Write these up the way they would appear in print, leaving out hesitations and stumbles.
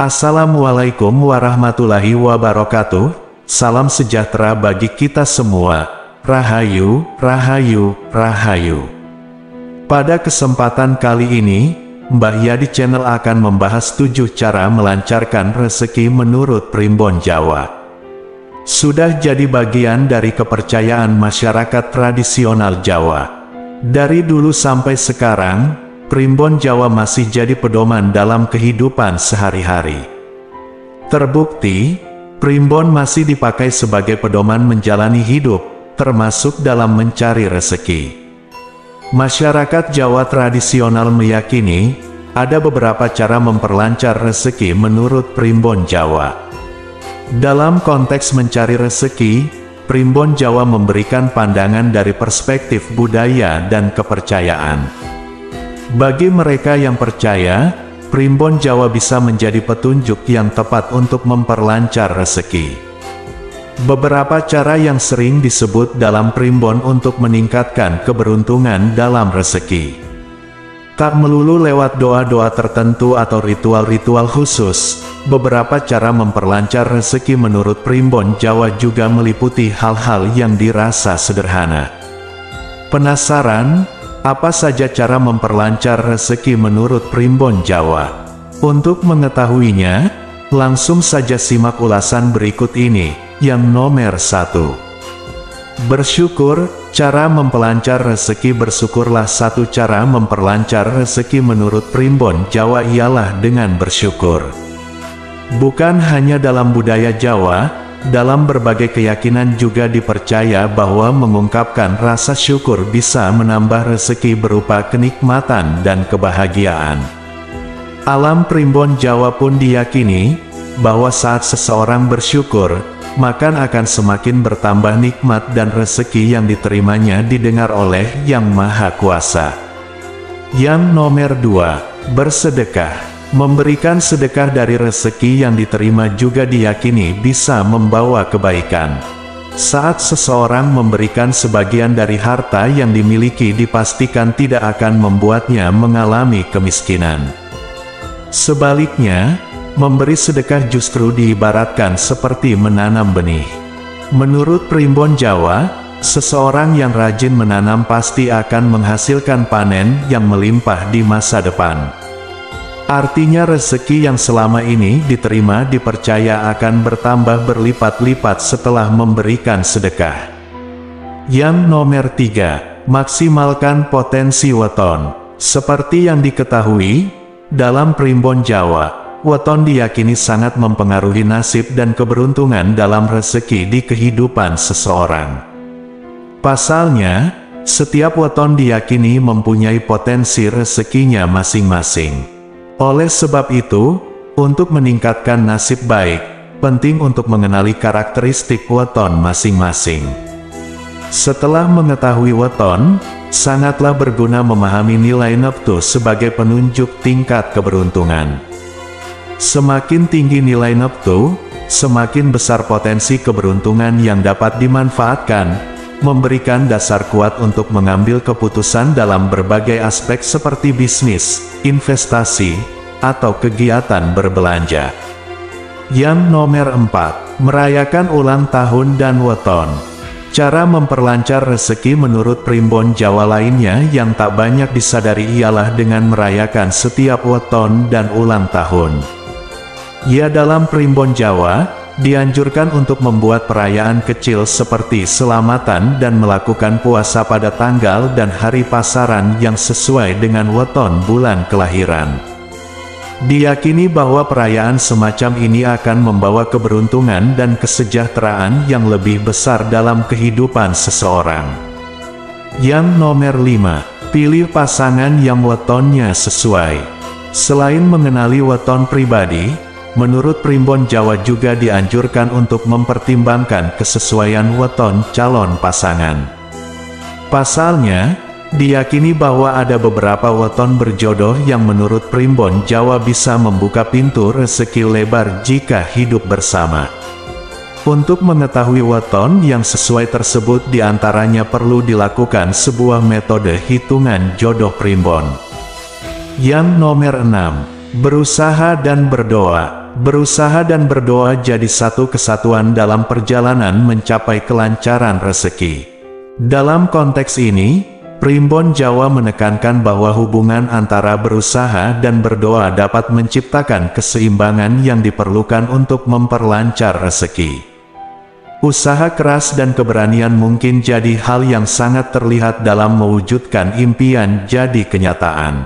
Assalamualaikum warahmatullahi wabarakatuh. Salam sejahtera bagi kita semua. Rahayu, rahayu, rahayu. Pada kesempatan kali ini, Mbah Yadi Channel akan membahas 7 cara melancarkan rezeki menurut primbon Jawa. Sudah jadi bagian dari kepercayaan masyarakat tradisional Jawa. Dari dulu sampai sekarang, primbon Jawa masih jadi pedoman dalam kehidupan sehari-hari. Terbukti, primbon masih dipakai sebagai pedoman menjalani hidup, termasuk dalam mencari rezeki. Masyarakat Jawa tradisional meyakini, ada beberapa cara memperlancar rezeki menurut primbon Jawa. Dalam konteks mencari rezeki, primbon Jawa memberikan pandangan dari perspektif budaya dan kepercayaan. Bagi mereka yang percaya, primbon Jawa bisa menjadi petunjuk yang tepat untuk memperlancar rezeki. Beberapa cara yang sering disebut dalam primbon untuk meningkatkan keberuntungan dalam rezeki. Tak melulu lewat doa-doa tertentu atau ritual-ritual khusus, beberapa cara memperlancar rezeki menurut primbon Jawa juga meliputi hal-hal yang dirasa sederhana. Penasaran? Apa saja cara memperlancar rezeki menurut primbon Jawa? Untuk mengetahuinya, langsung saja simak ulasan berikut ini. Yang nomor 1. Bersyukur. Cara memperlancar rezeki. Bersyukurlah. Satu cara memperlancar rezeki menurut primbon Jawa ialah dengan bersyukur. Bukan hanya dalam budaya Jawa, dalam berbagai keyakinan juga dipercaya bahwa mengungkapkan rasa syukur bisa menambah rezeki berupa kenikmatan dan kebahagiaan. Alam primbon Jawa pun diyakini, bahwa saat seseorang bersyukur, maka akan semakin bertambah nikmat dan rezeki yang diterimanya didengar oleh Yang Maha Kuasa. Yang nomor 2. Bersedekah. Memberikan sedekah dari rezeki yang diterima juga diyakini bisa membawa kebaikan. Saat seseorang memberikan sebagian dari harta yang dimiliki dipastikan tidak akan membuatnya mengalami kemiskinan. Sebaliknya, memberi sedekah justru diibaratkan seperti menanam benih. Menurut primbon Jawa, seseorang yang rajin menanam pasti akan menghasilkan panen yang melimpah di masa depan. Artinya rezeki yang selama ini diterima dipercaya akan bertambah berlipat-lipat setelah memberikan sedekah. Yang nomor 3. Maksimalkan potensi weton. Seperti yang diketahui, dalam primbon Jawa, weton diyakini sangat mempengaruhi nasib dan keberuntungan dalam rezeki di kehidupan seseorang. Pasalnya, setiap weton diyakini mempunyai potensi rezekinya masing-masing. Oleh sebab itu, untuk meningkatkan nasib baik, penting untuk mengenali karakteristik weton masing-masing. Setelah mengetahui weton, sangatlah berguna memahami nilai neptu sebagai penunjuk tingkat keberuntungan. Semakin tinggi nilai neptu, semakin besar potensi keberuntungan yang dapat dimanfaatkan, memberikan dasar kuat untuk mengambil keputusan dalam berbagai aspek seperti bisnis, investasi, atau kegiatan berbelanja. Yang nomor 4. Merayakan ulang tahun dan weton. Cara memperlancar rezeki menurut primbon Jawa lainnya yang tak banyak disadari ialah dengan merayakan setiap weton dan ulang tahun. Ya, dalam primbon Jawa, dianjurkan untuk membuat perayaan kecil seperti selamatan dan melakukan puasa pada tanggal dan hari pasaran yang sesuai dengan weton bulan kelahiran. Diyakini bahwa perayaan semacam ini akan membawa keberuntungan dan kesejahteraan yang lebih besar dalam kehidupan seseorang. Yang nomor 5. Pilih pasangan yang wetonnya sesuai. Selain mengenali weton pribadi, menurut primbon Jawa juga dianjurkan untuk mempertimbangkan kesesuaian weton calon pasangan. Pasalnya, diyakini bahwa ada beberapa weton berjodoh yang menurut primbon Jawa bisa membuka pintu rezeki lebar jika hidup bersama. Untuk mengetahui weton yang sesuai tersebut diantaranya perlu dilakukan sebuah metode hitungan jodoh primbon. Yang nomor 6. Berusaha dan berdoa. berusaha dan berdoa jadi satu kesatuan dalam perjalanan mencapai kelancaran rezeki. Dalam konteks ini, Primbon Jawa menekankan bahwa hubungan antara berusaha dan berdoa dapat menciptakan keseimbangan yang diperlukan untuk memperlancar rezeki. Usaha keras dan keberanian mungkin jadi hal yang sangat terlihat dalam mewujudkan impian jadi kenyataan.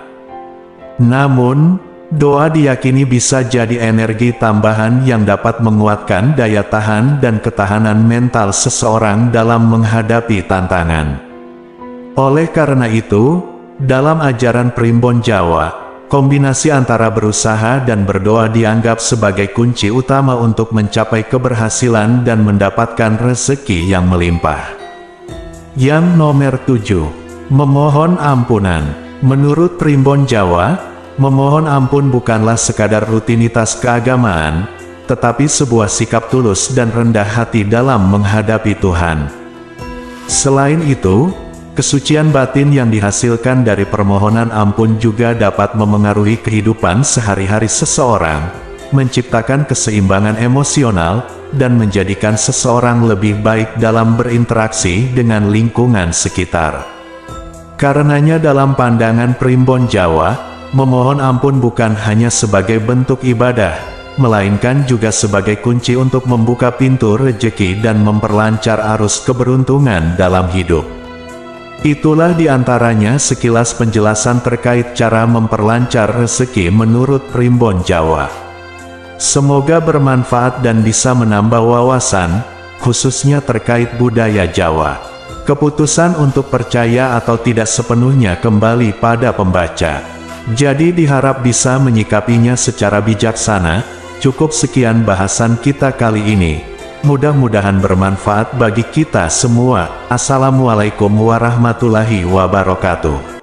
Namun, doa diyakini bisa jadi energi tambahan yang dapat menguatkan daya tahan dan ketahanan mental seseorang dalam menghadapi tantangan. Oleh karena itu, dalam ajaran Primbon Jawa, kombinasi antara berusaha dan berdoa dianggap sebagai kunci utama untuk mencapai keberhasilan dan mendapatkan rezeki yang melimpah. Yang nomor 7, memohon ampunan. Menurut Primbon Jawa, memohon ampun bukanlah sekadar rutinitas keagamaan, tetapi sebuah sikap tulus dan rendah hati dalam menghadapi Tuhan. Selain itu, kesucian batin yang dihasilkan dari permohonan ampun juga dapat memengaruhi kehidupan sehari-hari seseorang, menciptakan keseimbangan emosional, dan menjadikan seseorang lebih baik dalam berinteraksi dengan lingkungan sekitar. Karenanya dalam pandangan Primbon Jawa, memohon ampun bukan hanya sebagai bentuk ibadah, melainkan juga sebagai kunci untuk membuka pintu rezeki dan memperlancar arus keberuntungan dalam hidup. Itulah diantaranya sekilas penjelasan terkait cara memperlancar rezeki menurut Primbon Jawa. Semoga bermanfaat dan bisa menambah wawasan, khususnya terkait budaya Jawa. Keputusan untuk percaya atau tidak sepenuhnya kembali pada pembaca. Jadi diharap bisa menyikapinya secara bijaksana. Cukup sekian bahasan kita kali ini. Mudah-mudahan bermanfaat bagi kita semua. Assalamualaikum warahmatullahi wabarakatuh.